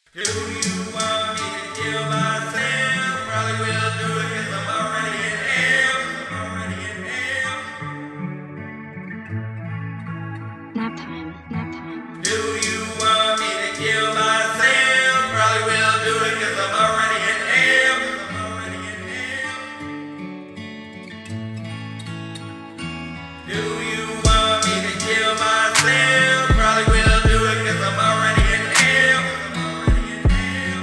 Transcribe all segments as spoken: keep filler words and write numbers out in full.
Do you want me to kill myself? Probably will do it cause I'm already in hell. I'm already in hell. Nap time, nap time. Do you want me to kill myself? Probably will do it cause I'm already in hell. I'm already in hell. Do you want me to kill myself? Probably will do it cause I'm already in hell. I'm already in hell.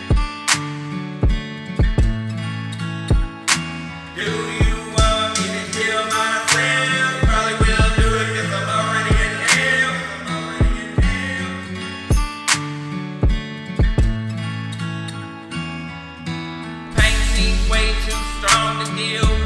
Do you want me to kill myself? Probably will do it cause I'm already in hell. I'm already in hell. Pain seems way too strong to deal with.